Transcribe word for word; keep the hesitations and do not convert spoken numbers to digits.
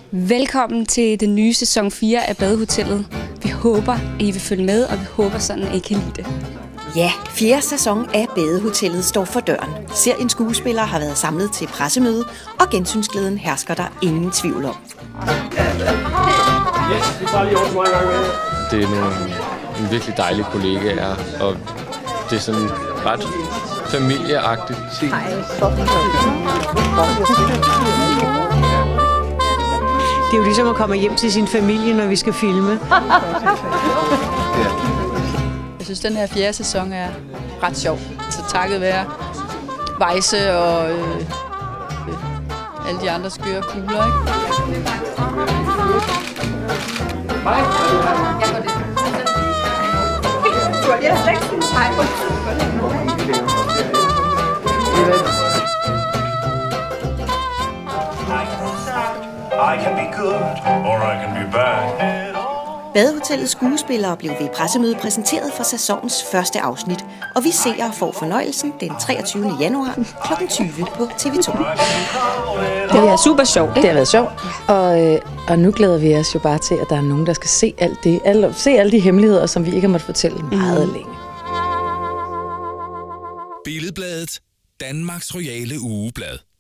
Velkommen til den nye sæson fire af Badehotellet. Vi håber, at I vil følge med, og vi håber sådan, at I kan lide det. Ja, fjerde sæson af Badehotellet står for døren. Seriens skuespillere har været samlet til pressemøde, og gensynsglæden hersker der ingen tvivl om. Yes, vi tager lige over så mange gange med. Det er nogle, nogle virkelig dejlige kollegaer, og det er sådan ret familieagtigt. Det er jo ligesom at komme hjem til sin familie, når vi skal filme. Jeg synes, den her fjerde sæson er ret sjov. Så takket være Vejse og øh, øh, alle de andre skøre kugler, ikke? Hej. I can be good, or I can be bad. Badehotellets skuespillere blev ved pressemødet præsenteret for sæsonens første afsnit, og vi seere får fornøjelsen den treogtyvende januar klokken tyve på T V to. Det er super sjovt. Det har været sjovt. Og, øh, og nu glæder vi os jo bare til, at der er nogen, der skal se alt det, alle, se alle de hemmeligheder, som vi ikke har måttet fortælle meget mm. længe. Billedbladet, Danmarks royale ugeblad.